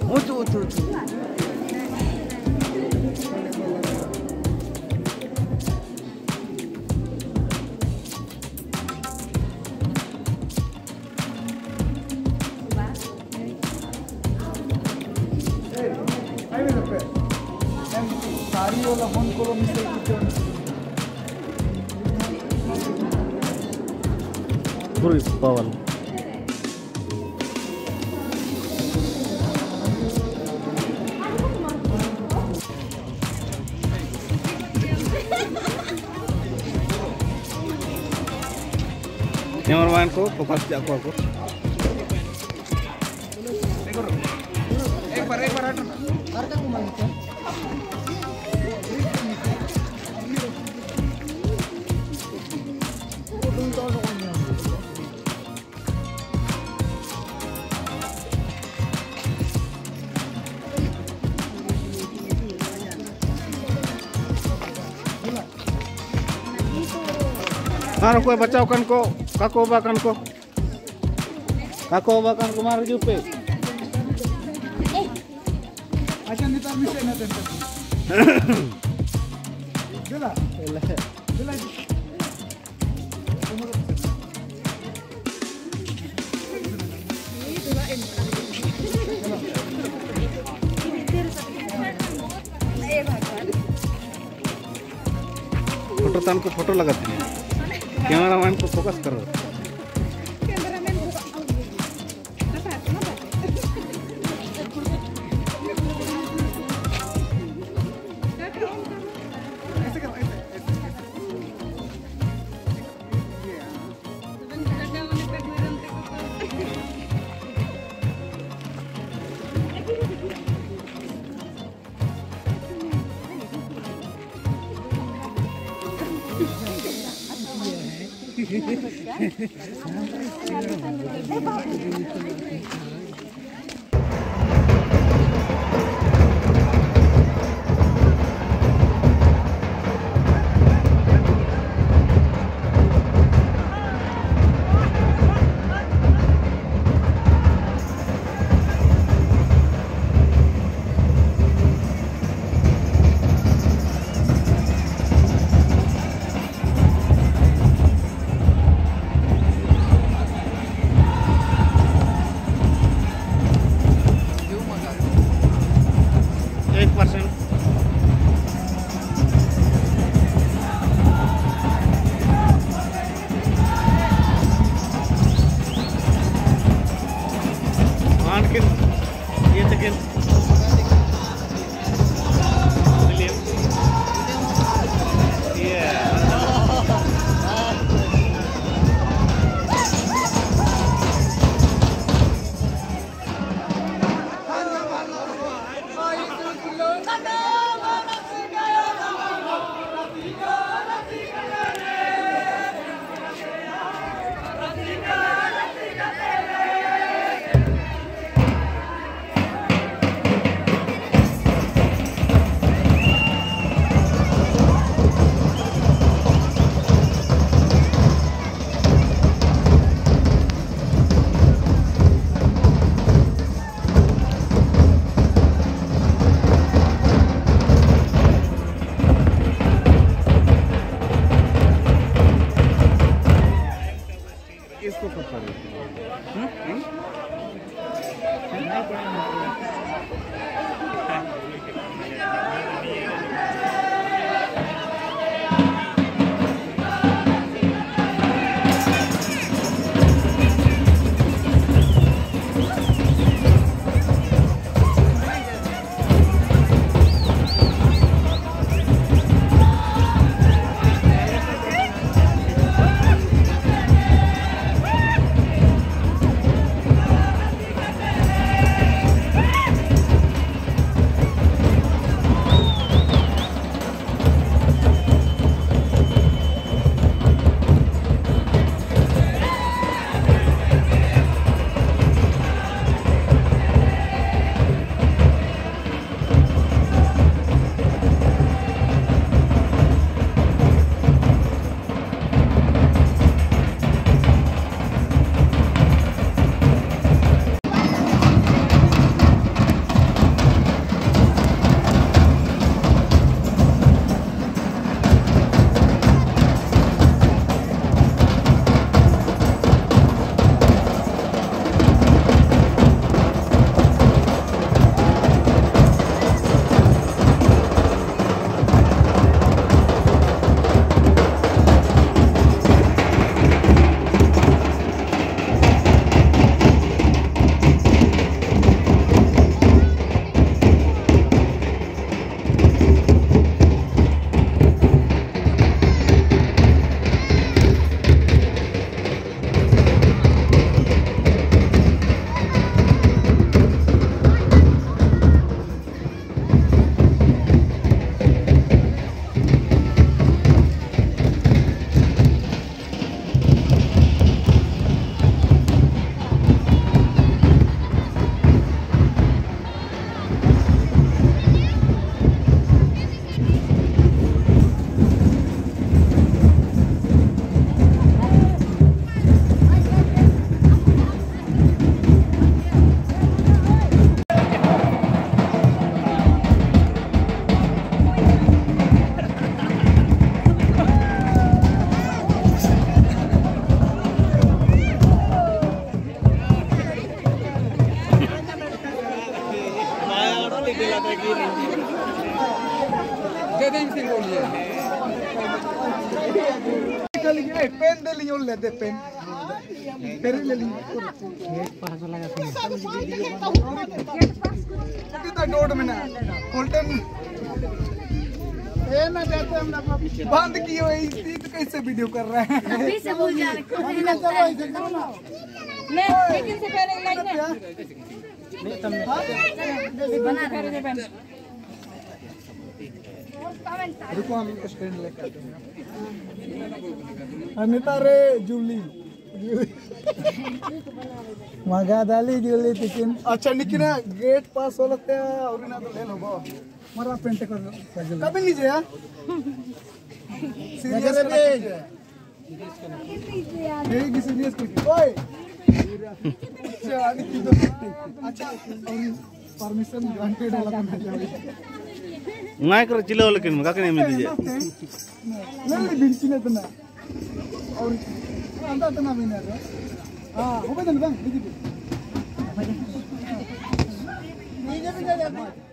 Utu. Puri bawal. Cameraman को focus किया को एक बार हटो मारो कोई बचाओ कन को काको बाकन को मारो जो पे अच्छा नितार मिसे ना देन दिला फोटो तान को फोटो लगाते हैं कैमरामैन को फोकस करो पेन दे लियो लेते पेन पेन ले लियो कितना डोड में ना होल्टन ये ना देते हम ना बंद किए हुए इसी तो कैसे वीडियो कर रहे हैं अभी से भूल जा रहे ले लेकिन से पहले लाइन में बना रहे हैं रुको हम स्टैंड लेके आते हैं अनिता रे जूली मगा डाली जूली लेकिन अच्छा निकना गेट पास हो लगता है और ना तो ले लो बो मरा पेंट कर कभी नहीं जाया सीरियस है ये की सीरियस की ओए अच्छा परमिशन ग्रांटेड वाला करना चाहिए नहीं करो चिल्लो लेकिन मगा के नहीं मिल दीजिए नहीं बिल्कुल नहीं तो ना और अंदर तो ना भी नहीं है हाँ हो गया ना बंग दीजिए नहीं जब भी जा